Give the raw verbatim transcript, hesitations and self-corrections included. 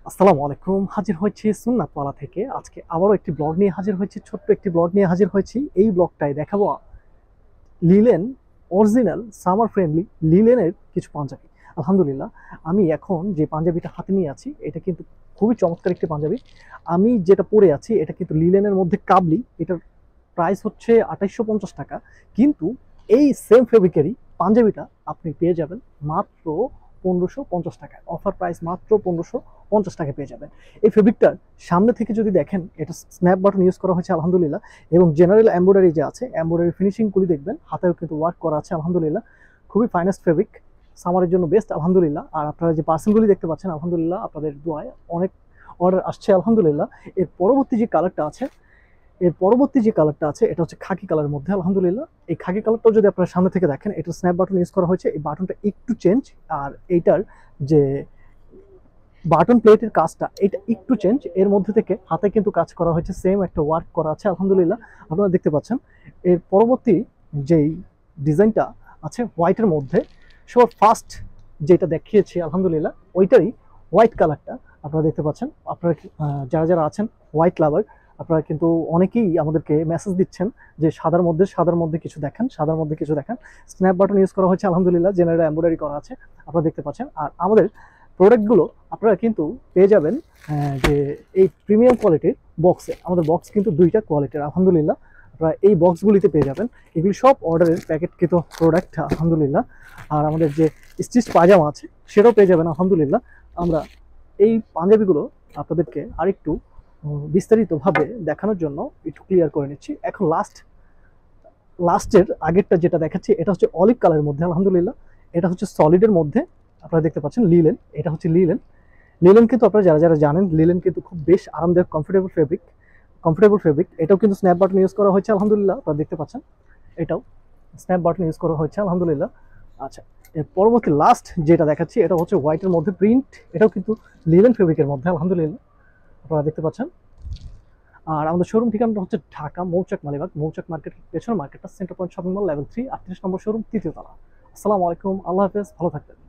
আসসালামু আলাইকুম। হাজির হয়েছি সুন্নাতওয়ালা থেকে। আজকে আবারও একটি ব্লগ নিয়ে হাজির হয়েছি, ছোট্ট একটি ব্লগ নিয়ে হাজির হয়েছি। এই ব্লগটায় দেখাবো লিলেন অরিজিনাল সামার ফ্রেন্ডলি লিলেনের কিছু পাঞ্জাবি। আলহামদুলিল্লাহ, আমি এখন যে পাঞ্জাবিটা হাতে নিয়ে আছি এটা কিন্তু খুবই চমৎকার একটি পাঞ্জাবি। আমি যেটা পরে আছি এটা কিন্তু লিলেনের মধ্যে কাবলি। এটার প্রাইস হচ্ছে আঠাইশশো পঞ্চাশ টাকা, কিন্তু এই সেম ফেব্রিকেরই পাঞ্জাবিটা আপনি পেয়ে যাবেন মাত্র পনেরোশো পঞ্চাশ টাকায়। অফার প্রাইস মাত্র পনেরোশো পঞ্চাশ টাকা পেয়ে যাবেন। এই ফেব্রিকটার সামনে থেকে যদি দেখেন, এটা স্ন্যাপ বাটন ইউজ করা হয়েছে আলহামদুলিল্লাহ, এবং জেনারেল এমব্রয়ডারি যে আছে এমব্রয়ডারি ফিনিশিংগুলি দেখবেন, হাতেও কিন্তু ওয়ার্ক করা আছে আলহামদুলিল্লাহ। খুবই ফাইনেস্ট ফেব্রিক, সামারের জন্য বেস্ট আলহামদুলিল্লাহ। আর আপনারা যে পার্সেলগুলি দেখতে পাচ্ছেন আলহামদুলিল্লাহ, আপনাদের দোয়ায় অনেক অর্ডার আসছে আলহামদুলিল্লাহ। এর পরবর্তী যে কালারটা আছে এর পরবর্তী যে কালারটা আছে এটা হচ্ছে খাকি কালারের মধ্যে আলহামদুলিল্লাহ। এই খাকি কালারটাও যদি আপনারা সামনে থেকে দেখেন, এটা স্ন্যাপ বাটন ইউজ করা হয়েছে। এই বাটনটা একটু চেঞ্জ, আর এইটার যে বাটন প্লেটের কাজটা এটা একটু চেঞ্জ। এর মধ্যে থেকে হাতে কিন্তু কাজ করা হয়েছে, সেম একটা ওয়ার্ক করা আছে আলহামদুলিল্লাহ, আপনারা দেখতে পাচ্ছেন। এর পরবর্তী যেই ডিজাইনটা আছে হোয়াইটের মধ্যে, সবার ফার্স্ট যেটা দেখিয়েছি আলহামদুলিল্লাহ ওইটারই হোয়াইট কালারটা আপনারা দেখতে পাচ্ছেন। আপনারা যারা যারা আছেন হোয়াইট লাভার, আপনারা কিন্তু অনেকেই আমাদেরকে মেসেজ দিচ্ছেন যে সাদার মধ্যে সাদার মধ্যে কিছু দেখেন, সাদার মধ্যে কিছু দেখেন। স্ন্যাপ বাটন ইউজ করা হয়েছে আলহামদুলিল্লাহ, জেনারেল এমব্রয়ডারি করা আছে, আপনারা দেখতে পাচ্ছেন। আর আমাদের প্রোডাক্টগুলো আপনারা কিন্তু পেয়ে যাবেন যে এই প্রিমিয়াম কোয়ালিটির বক্সে। আমাদের বক্স কিন্তু দুইটা কোয়ালিটির আলহামদুলিল্লাহ, আপনারা এই বক্সগুলিতে পেয়ে যাবেন। এগুলি সব অর্ডারের প্যাকেটকৃত প্রোডাক্ট আলহামদুলিল্লাহ। আর আমাদের যে স্টিচ পায়জামা আছে সেটাও পেয়ে যাবেন আলহামদুলিল্লাহ। আমরা এই পাঞ্জাবিগুলো আপনাদেরকে আরেকটু বিস্তারিতভাবে দেখানোর জন্য একটু ক্লিয়ার করে নিচ্ছি। এখন লাস্ট লাস্টের আগেরটা যেটা দেখাচ্ছি এটা হচ্ছে অলিভ কালারের মধ্যে আলহামদুলিল্লাহ। এটা হচ্ছে সলিডের মধ্যে, আপনারা দেখতে পাচ্ছেন লিলেন। এটা হচ্ছে লিলেন। লিলেন কিন্তু আপনারা যারা যারা জানেন, লিলেন কিন্তু খুব বেশ আরামদায়ক কমফোর্টেবল ফেব্রিক কমফোর্টেবল ফেব্রিক এটাও কিন্তু স্ন্যাপ বাটন ইউজ করা হয়েছে আলহামদুলিল্লাহ, আপনারা দেখতে পাচ্ছেন। এটাও স্ন্যাপ বাটন ইউজ করা হয়েছে আলহামদুলিল্লাহ। আচ্ছা, এর পরবর্তী লাস্ট যেটা দেখাচ্ছি এটা হচ্ছে হোয়াইটের মধ্যে প্রিন্ট। এটাও কিন্তু লিলেন ফেব্রিকের মধ্যে আলহামদুলিল্লাহ, আপনারা দেখতে পাচ্ছেন। আর আমাদের শোরুম ঠিকানাটা হচ্ছে ঢাকা মৌচাক মালিবাগ, মৌচাক মার্কেট পেছনের মার্কেটটা, centre point shopping mall, level three, আটত্রিশ নম্বর শোরুম, তৃতীয় তলা। আসসালামু আলাইকুম, আল্লাহ হাফেজ, ভালো থাকবেন।